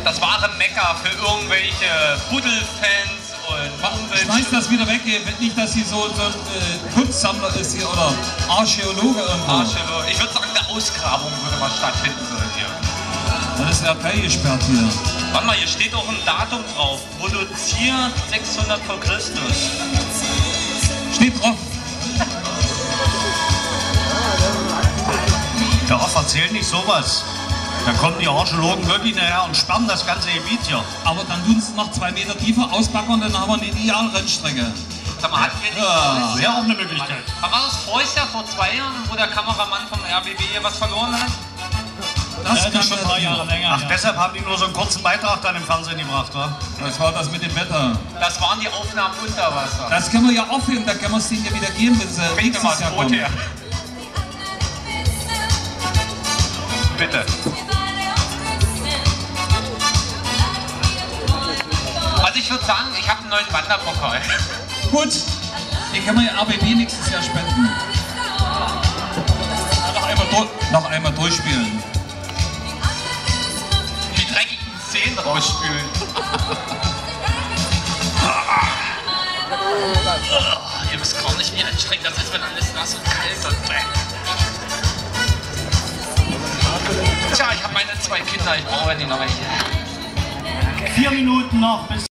das wahre Mekka für irgendwelche Buddelfans und Schmeiß das wieder weg, nicht, dass sie so ein Kunstsammler ist hier oder Archäologe irgendwo. Archäologe. Ich würde sagen, eine Ausgrabung würde mal stattfinden sollen hier. Dann ist der Teil gesperrt hier. Warte mal, hier steht auch ein Datum drauf. Produziert 600 vor Christus. Steht drauf. Ja, erzähl nicht sowas. Dann kommen die Archäologen wirklich nachher und sperren das ganze Gebiet hier. Aber dann tun sie noch 2 Meter tiefer ausbacken und dann haben wir eine ideale Rennstrecke. Sag mal, hatten wir nicht Ja, wäre auch eine Möglichkeit. Aber war das vorher Jahr, vor 2 Jahren, wo der Kameramann vom RBB hier was verloren hat? Das ist schon 3 Jahre länger. Ach, deshalb haben die nur so einen kurzen Beitrag dann im Fernsehen gebracht, wa? Das war das mit dem Wetter. Das waren die Aufnahmen unter Wasser. Das können wir ja aufheben, da können wir es denen ja wieder geben, wenn sie Bring doch mal nächstes Jahr das Brot kommen. her. Bitte. Also ich würde sagen, ich habe einen neuen Wanderpokal. Gut, den können wir ja RBB nächstes Jahr spenden. Noch einmal durchspielen. Die dreckigen Zähne rausspülen. Ihr wisst gar nicht, wie anstrengend das ist, wenn alles nass und kalt und Tja, ich habe meine 2 Kinder, ich brauche die noch welche. 4 Minuten noch bis